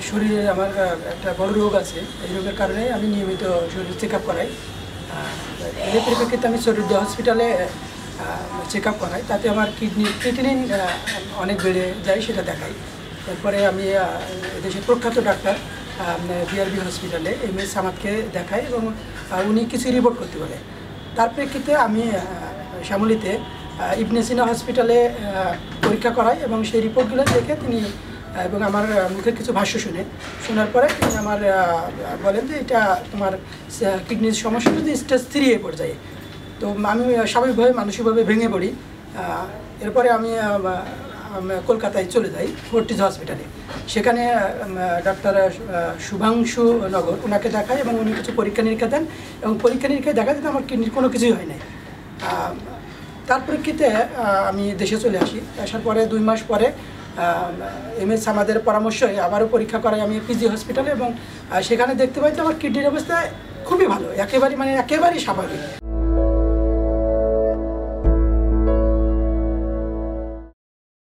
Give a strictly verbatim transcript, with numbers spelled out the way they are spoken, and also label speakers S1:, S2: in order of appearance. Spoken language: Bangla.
S1: শরীরে আমার একটা বড় রোগ আছে। এই রোগের কারণে আমি নিয়মিত শরীর চেক আপ করাই। এর পরিপ্রেক্ষিতে আমি শরীর হসপিটালে চেক আপ করাই, তাতে আমার কিডনি ক্রিয়েটিনিন অনেক বেড়ে যায়, সেটা দেখাই। এরপরে আমি দেশের প্রখ্যাত ডাক্তার বিআরবি হসপিটালে এম এস সামাদকে দেখাই এবং উনি কিছু রিপোর্ট করতে বলে। তার প্রেক্ষিতে আমি শ্যামলীতে ইবনে সিনা হসপিটালে পরীক্ষা করাই এবং সেই রিপোর্টগুলো দেখে তিনি এবং আমার মুখের কিছু ভাষ্য শুনে শোনার পরে তিনি আমার বলেন যে এটা তোমার কিডনির সমস্যা যদি স্টেজ থ্রি এ পর্যায়ে। তো আমি স্বাভাবিকভাবে মানসিকভাবে ভেঙে পড়ি। এরপরে আমি কলকাতায় চলে যাই ফোর্টিজ হসপিটালে। সেখানে ডাক্তার শুভাংশু নগর ওনাকে দেখায় এবং উনি কিছু পরীক্ষা নিরীক্ষা দেন এবং পরীক্ষা নিরীক্ষায় দেখা যায় আমার কিডনির কোনো কিছুই হয় নাই। তার প্রেক্ষিতে আমি দেশে চলে আসি। আসার পরে দুই মাস পরে এম এস আমাদের পরামর্শে আবারও পরীক্ষা করাই আমি পিজি হসপিটালে এবং সেখানে দেখতে পাই যে আমার কিডনির অবস্থা খুবই ভালো, একেবারেই মানে একেবারেই স্বাভাবিক।